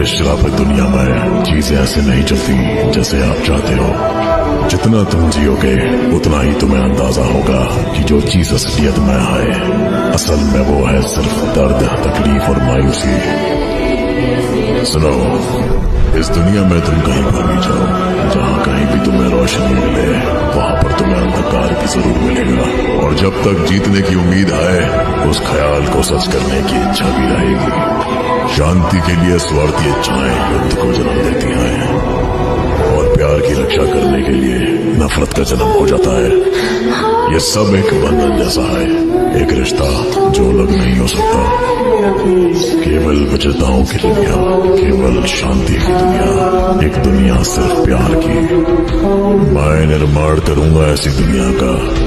इस शराफत दुनिया में चीजें ऐसे नहीं चलती जैसे आप चाहते हो। जितना तुम जियोगे उतना ही तुम्हें अंदाजा होगा कि जो चीज असलियत में है असल में वो है सिर्फ दर्द, तकलीफ और मायूसी। सुनो, इस दुनिया में तुम कहीं पर भी जाओ, जहाँ कहीं भी तुम्हें रोशनी मिले वहां पर तुम्हें अंधकार भी जरूर मिलेगा। और जब तक जीतने की उम्मीद है उस ख्याल को सच करने की इच्छा भी रहेगी। शांति के लिए स्वार्थी इच्छाएं युद्ध को जन्म देती हैं और प्यार की रक्षा करने के लिए नफरत का जन्म हो जाता है। ये सब एक बंधन जैसा है, एक रिश्ता जो अलग नहीं हो सकता। केवल विजेताओं की दुनिया, केवल शांति की दुनिया, एक दुनिया सिर्फ प्यार की। मैं निर्माण करूंगा ऐसी दुनिया का